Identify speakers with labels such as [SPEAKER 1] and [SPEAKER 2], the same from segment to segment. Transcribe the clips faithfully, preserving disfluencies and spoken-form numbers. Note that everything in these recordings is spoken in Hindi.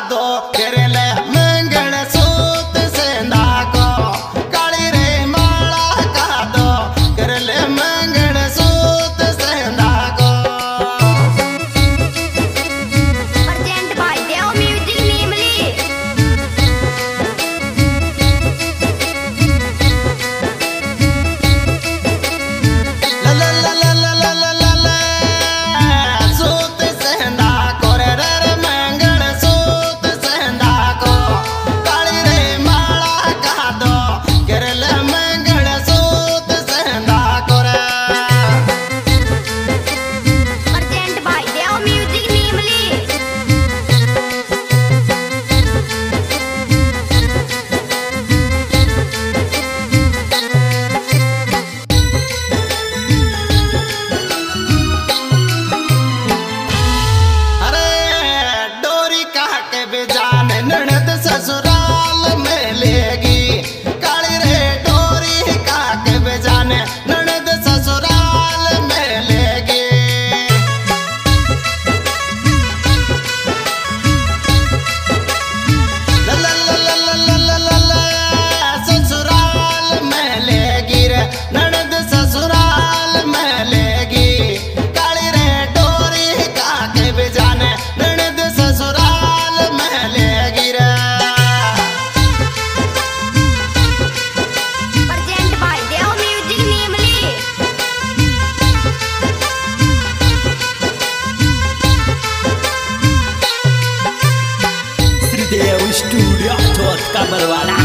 [SPEAKER 1] दो तेरे ले मंगल सूत सेंधा को काली रे माला का दो तेरे ले मंगल सूत सेंधा को।
[SPEAKER 2] Present by Dev music Neemli.
[SPEAKER 1] ला ला ला ला ला ला ला ला ला सूत सेंधा को रे रे मंगल सूत सेंधा को काली रे माला का दो तेरे ले मंगल सूत सेंधा को रे।
[SPEAKER 2] Present by Dev music Neemli.
[SPEAKER 1] अरे डोरी कहा के बेजान ननद ससुराल में लेगी काली रे डोरी कहा के बेजान ननद ससुराल में लेगी। ला ला ला ला ला ला ला ला ला ससुराल में लेगी रे ननद ससुराल में लेगी काली रे डोरी कहा के बेजाने ननद ससुराल में लेगी रे।
[SPEAKER 2] Present by Dev music Neemli.
[SPEAKER 3] Shridev studio ठोत का बरवाड़ा।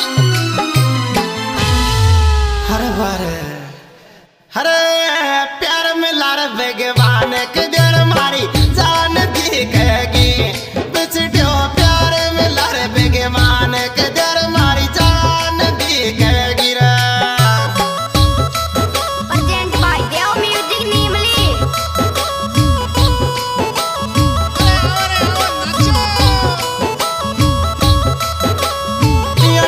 [SPEAKER 1] हर बार हरे प्यार में लार बेगवान के देर मारी जान दी कहेगी बिछड़ो प्यार में लार बेगवान के देर मारी जान दी कहेगी रे।
[SPEAKER 2] Present by Dev music Neemli.
[SPEAKER 1] या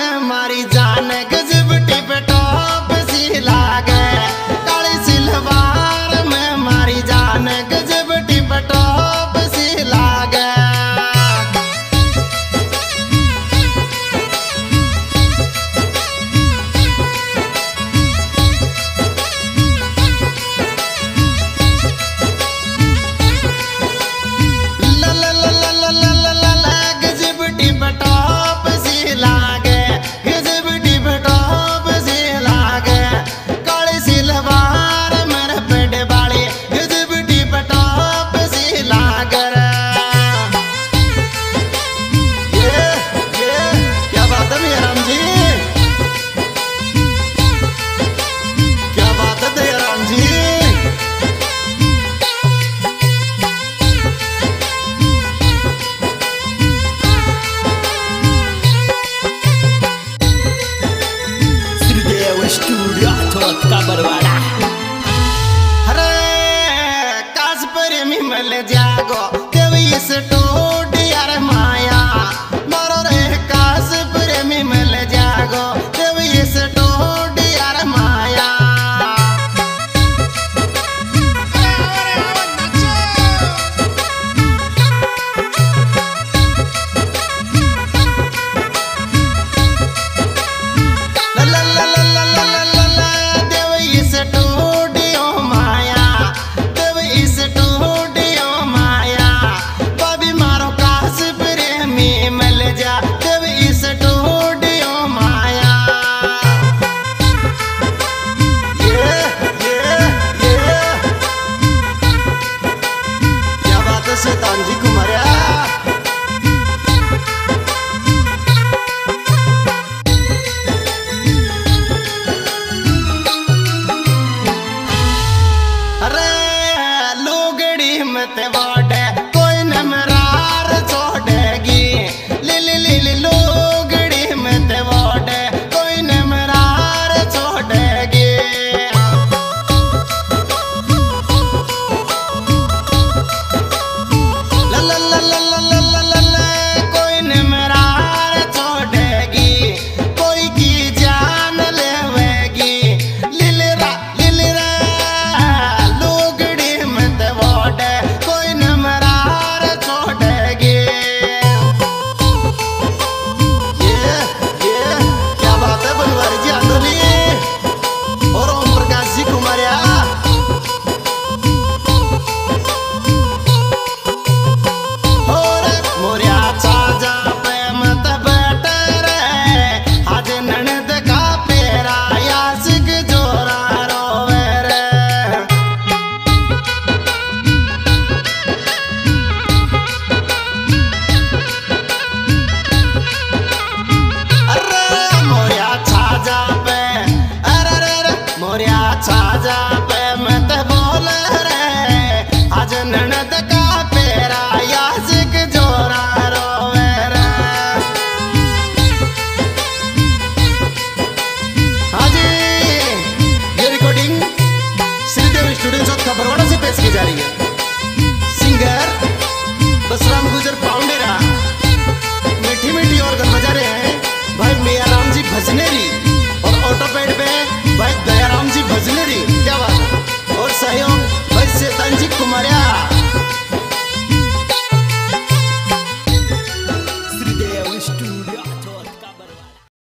[SPEAKER 1] में मारी जान गजब टिप टॉप सी लागे काली सिलवार में मारी जान गजब टिप टॉप सी लागे ला ला ला ला ला ला ला ला ला गजब टिप टॉप सी लागे गजब टिप टॉप सी लागे काली सिलवार मेरे पेड़ वाली गजब टिप टॉप सी लागे ये ये क्या बात है मेरा राम जी क्या बात है तेरा राम जी
[SPEAKER 3] श्रीदेव स्टूडियो थोत का बरवाड़ा।
[SPEAKER 1] अरे कास पर मी मल जागो देवी इस टो